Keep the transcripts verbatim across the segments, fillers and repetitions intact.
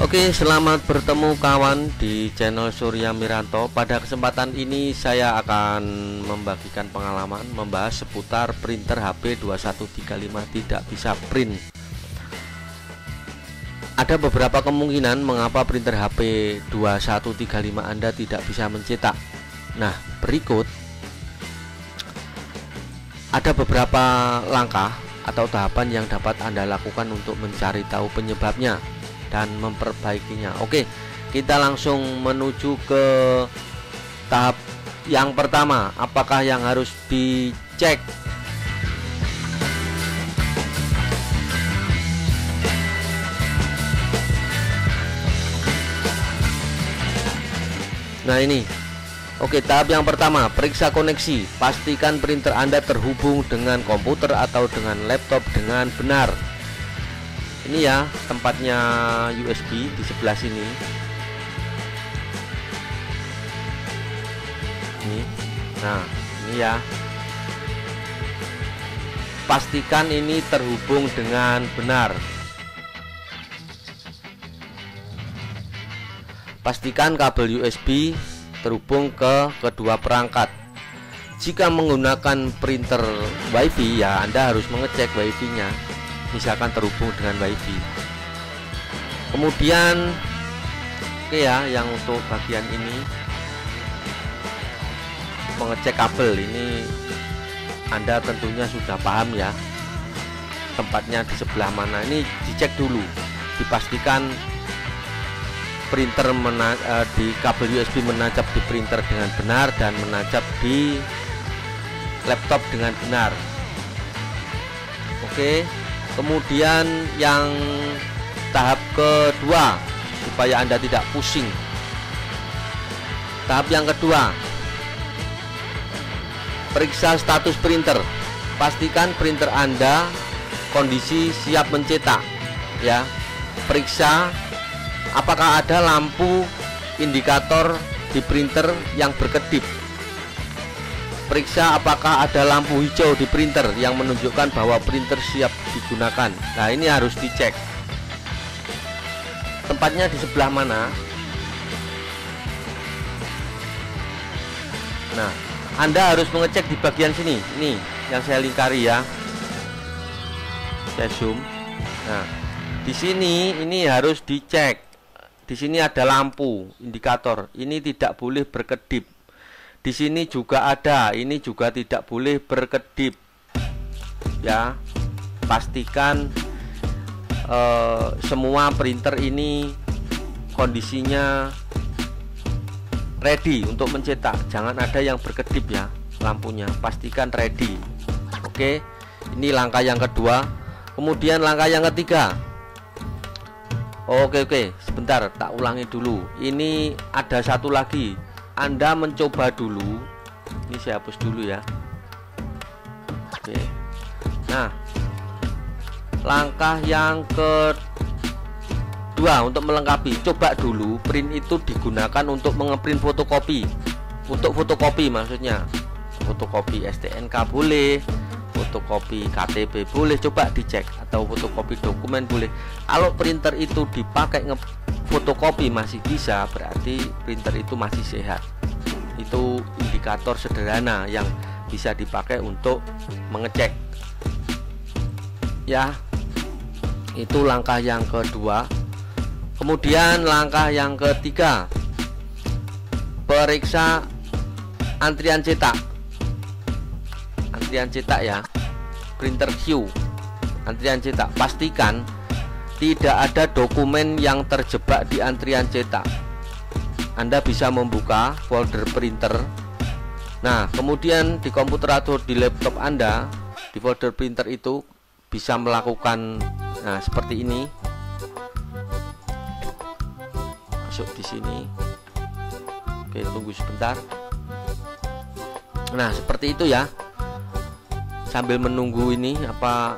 Oke, selamat bertemu kawan di channel Surya Miranto. Pada kesempatan ini saya akan membagikan pengalaman membahas seputar printer H P dua satu tiga lima tidak bisa print. Ada beberapa kemungkinan mengapa printer H P dua satu tiga lima Anda tidak bisa mencetak. Nah, berikut ada beberapa langkah atau tahapan yang dapat Anda lakukan untuk mencari tahu penyebabnya dan memperbaikinya. Oke, kita langsung menuju ke tahap yang pertama. Apakah yang harus dicek? Nah ini, oke, tahap yang pertama, periksa koneksi. Pastikan printer Anda terhubung dengan komputer atau dengan laptop dengan benar. Ini ya tempatnya U S B di sebelah sini. Ini, nah ini ya. Pastikan ini terhubung dengan benar. Pastikan kabel U S B terhubung ke kedua perangkat. Jika menggunakan printer WiFi, ya Anda harus mengecek WiFi-nya. Misalkan terhubung dengan WiFi. Kemudian, oke ya, yang untuk bagian ini mengecek kabel ini Anda tentunya sudah paham ya. Tempatnya di sebelah mana? Ini dicek dulu, dipastikan printer mena eh, di kabel U S B menancap di printer dengan benar dan menancap di laptop dengan benar. Oke, kemudian yang tahap kedua, supaya Anda tidak pusing. Tahap yang kedua, periksa status printer. Pastikan printer Anda kondisi siap mencetak ya. Periksa apakah ada lampu indikator di printer yang berkedip. Periksa apakah ada lampu hijau di printer yang menunjukkan bahwa printer siap digunakan. Nah, ini harus dicek. Tempatnya di sebelah mana? Nah, Anda harus mengecek di bagian sini. Ini yang saya lingkari ya. Saya zoom. Nah, di sini ini harus dicek. Di sini ada lampu indikator. Ini tidak boleh berkedip. Di sini juga ada, ini juga tidak boleh berkedip. Ya, pastikan eh, semua printer ini kondisinya ready untuk mencetak. Jangan ada yang berkedip ya lampunya. Pastikan ready. Oke, ini langkah yang kedua. Kemudian langkah yang ketiga. Oke oke, sebentar, tak ulangi dulu. Ini ada satu lagi. Anda mencoba dulu. Ini saya hapus dulu ya. Oke. Nah, langkah yang kedua untuk melengkapi, coba dulu print itu digunakan untuk mengeprint fotokopi. Untuk fotokopi maksudnya. Fotokopi S T N K boleh, fotokopi K T P boleh, coba dicek. Atau fotokopi dokumen boleh. Kalau printer itu dipakai nge fotokopi masih bisa, berarti printer itu masih sehat. Itu indikator sederhana yang bisa dipakai untuk mengecek ya. Itu langkah yang kedua. Kemudian langkah yang ketiga, periksa antrian cetak. Antrian cetak ya, printer queue, antrian cetak. Pastikan tidak ada dokumen yang terjebak di antrian cetak. Anda bisa membuka folder printer. Nah, kemudian di komputer atau di laptop Anda, di folder printer itu bisa melakukan nah seperti ini. Masuk di sini. Oke, tunggu sebentar. Nah, seperti itu ya. Sambil menunggu ini apa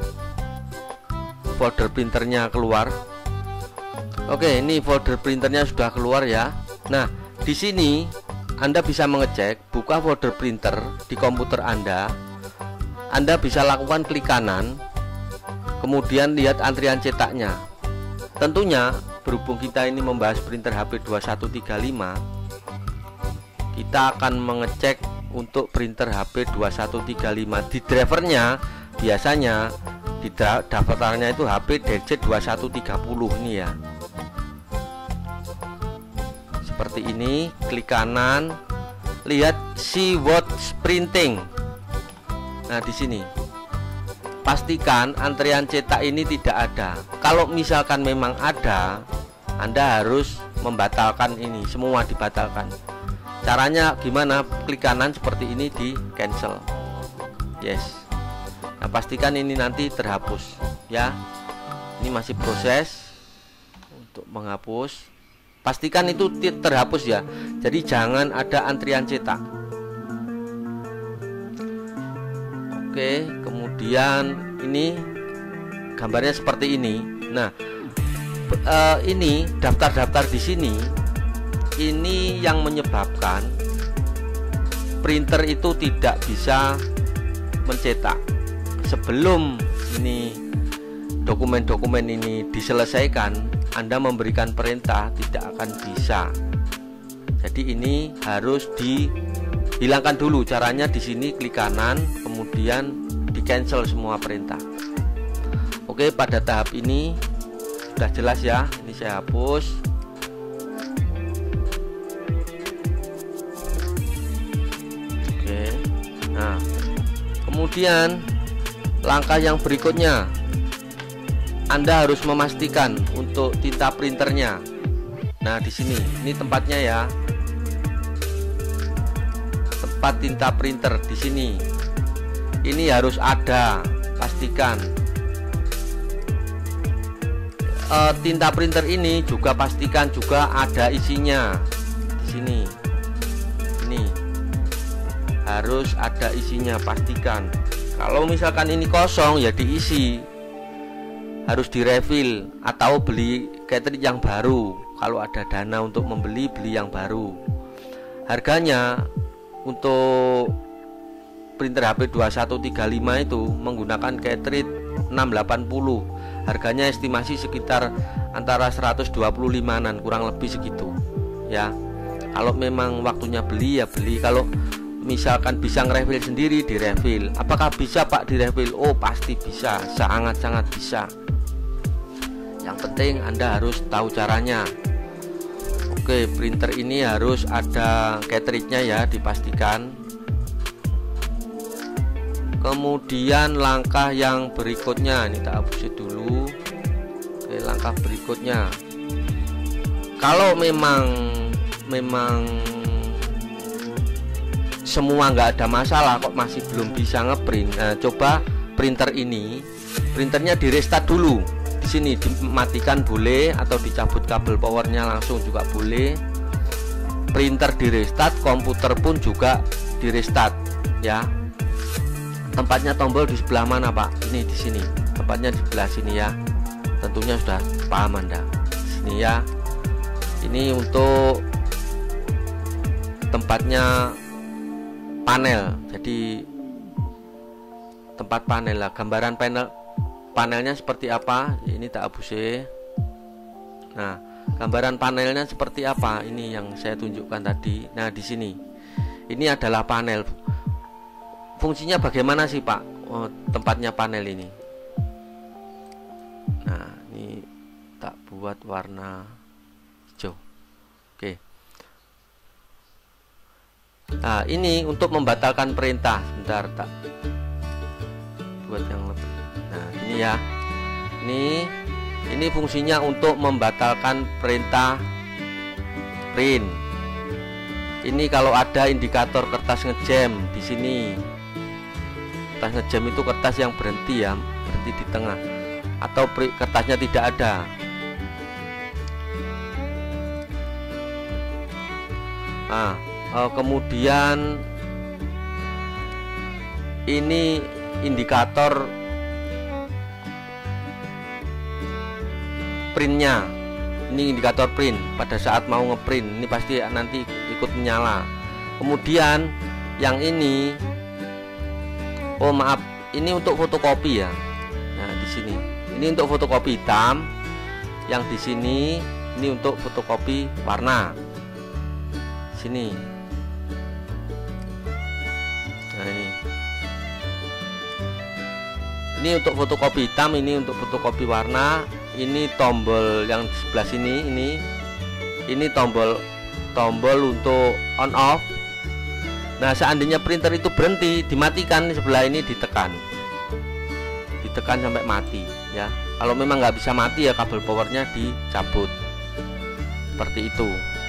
folder printernya keluar. Oke, ini folder printernya sudah keluar ya. Nah, di sini Anda bisa mengecek, buka folder printer di komputer Anda. Anda bisa lakukan klik kanan, kemudian lihat antrian cetaknya. Tentunya berhubung kita ini membahas printer H P dua satu tiga lima, kita akan mengecek untuk printer H P dua satu tiga lima. Di drivernya biasanya di daftarnya itu H P D J dua satu tiga nol ini ya. Seperti ini, klik kanan, lihat see what's printing. Nah, di sini pastikan antrian cetak ini tidak ada. Kalau misalkan memang ada, Anda harus membatalkan ini, semua dibatalkan. Caranya gimana? Klik kanan seperti ini, di cancel. Yes. Nah, pastikan ini nanti terhapus ya. Ini masih proses untuk menghapus. Pastikan itu terhapus ya. Jadi jangan ada antrian cetak. Oke, kemudian ini gambarnya seperti ini. Nah, eh, ini daftar-daftar di sini, ini yang menyebabkan printer itu tidak bisa mencetak. Sebelum ini dokumen-dokumen ini diselesaikan, Anda memberikan perintah tidak akan bisa. Jadi ini harus dihilangkan dulu. Caranya di sini klik kanan, kemudian di cancel semua perintah. Oke, pada tahap ini sudah jelas ya. Ini saya hapus. Oke. Nah, kemudian langkah yang berikutnya, Anda harus memastikan untuk tinta printernya. Nah, di sini, ini tempatnya ya. Tempat tinta printer di sini. Ini harus ada, pastikan. E, tinta printer ini juga pastikan juga ada isinya. Di sini. Ini harus ada isinya, pastikan. Kalau misalkan ini kosong ya diisi. Harus direfill atau beli cartridge yang baru. Kalau ada dana untuk membeli, beli yang baru. Harganya untuk printer H P dua satu tiga lima itu menggunakan cartridge enam delapan nol. Harganya estimasi sekitar antara seratus dua puluh lima-an, kurang lebih segitu ya. Kalau memang waktunya beli ya beli. Kalau misalkan bisa ngerefill sendiri, direfill. Apakah bisa Pak direfill? Oh, pasti bisa, sangat-sangat bisa. Yang penting Anda harus tahu caranya. Oke, printer ini harus ada cartridge-nya ya, dipastikan. Kemudian langkah yang berikutnya, ini tak hapus dulu. Oke, langkah berikutnya, kalau memang memang semua nggak ada masalah kok masih belum bisa ngeprint, nah, coba printer ini, printernya di restart dulu. Di sini dimatikan boleh, atau dicabut kabel powernya langsung juga boleh. Printer di restart, komputer pun juga di restart ya. Tempatnya tombol di sebelah mana Pak? Ini di sini. Tempatnya di sebelah sini ya. Tentunya sudah paham Anda. Di sini ya. Ini untuk tempatnya panel. Jadi tempat panel lah. Gambaran panel panelnya seperti apa? Ini tak hapus. Nah, gambaran panelnya seperti apa? Ini yang saya tunjukkan tadi. Nah, di sini. Ini adalah panel. Fungsinya bagaimana sih Pak? Oh, tempatnya panel ini. Nah, ini tak buat warna hijau. Oke. Nah, ini untuk membatalkan perintah. Sebentar, tak buat yang lebih. Nah, ini ya. Ini ini fungsinya untuk membatalkan perintah print. Ini kalau ada indikator kertas ngejam di sini. Kertas ngejam itu kertas yang berhenti ya, berhenti di tengah, atau kertasnya tidak ada. Nah, eh, kemudian ini indikator printnya. Ini indikator print pada saat mau ngeprint, ini pasti nanti ikut menyala. Kemudian yang ini, oh maaf, ini untuk fotokopi ya. Nah, di sini ini untuk fotokopi hitam. Yang di sini ini untuk fotokopi warna. Sini. Nah ini. Ini untuk fotokopi hitam, ini untuk fotokopi warna. Ini tombol yang di sebelah sini ini. Ini tombol tombol untuk on off. Nah, seandainya printer itu berhenti, dimatikan, sebelah ini ditekan. Ditekan sampai mati ya. Kalau memang nggak bisa mati ya kabel powernya dicabut. Seperti itu.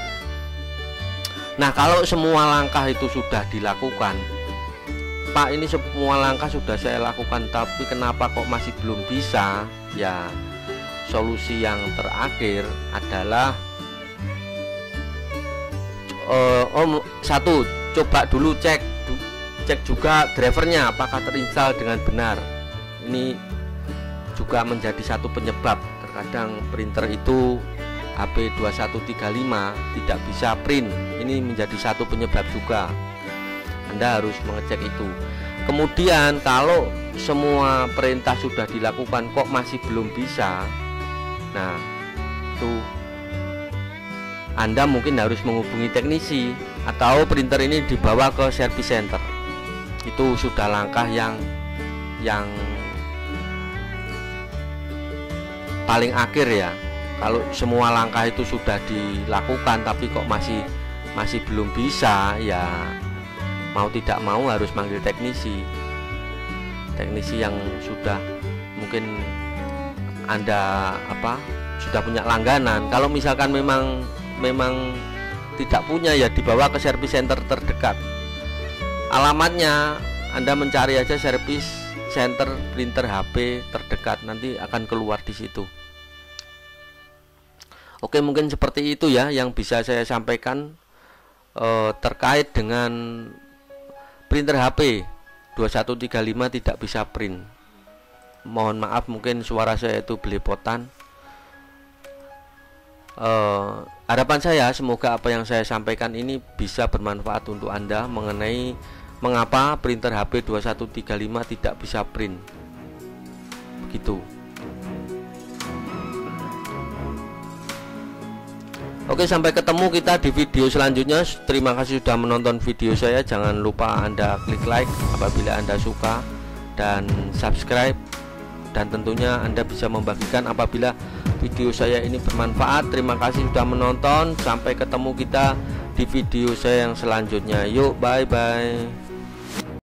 Nah, kalau semua langkah itu sudah dilakukan, Pak, ini semua langkah sudah saya lakukan, tapi kenapa kok masih belum bisa? Ya, solusi yang terakhir adalah uh, Om satu, coba dulu cek cek juga drivernya apakah terinstall dengan benar. Ini juga menjadi satu penyebab. Terkadang printer itu H P dua satu tiga lima tidak bisa print. Ini menjadi satu penyebab juga. Anda harus mengecek itu. Kemudian kalau semua perintah sudah dilakukan kok masih belum bisa, nah itu Anda mungkin harus menghubungi teknisi atau printer ini dibawa ke service center. Itu sudah langkah yang yang paling akhir ya. Kalau semua langkah itu sudah dilakukan tapi kok masih masih belum bisa, ya mau tidak mau harus manggil teknisi. Teknisi yang sudah mungkin Anda apa sudah punya langganan. Kalau misalkan memang memang tidak punya, ya dibawa ke service center terdekat. Alamatnya Anda mencari aja service center printer H P terdekat, nanti akan keluar di situ. Oke, mungkin seperti itu ya yang bisa saya sampaikan eh, terkait dengan printer H P dua satu tiga lima tidak bisa print. Mohon maaf mungkin suara saya itu belepotan. Uh, harapan saya semoga apa yang saya sampaikan ini bisa bermanfaat untuk Anda mengenai mengapa printer H P dua satu tiga lima tidak bisa print. Begitu. Oke, sampai ketemu kita di video selanjutnya. Terima kasih sudah menonton video saya. Jangan lupa Anda klik like apabila Anda suka dan subscribe, dan tentunya Anda bisa membagikan apabila video saya ini bermanfaat. Terima kasih sudah menonton. Sampai ketemu kita di video saya yang selanjutnya. Yuk, bye bye.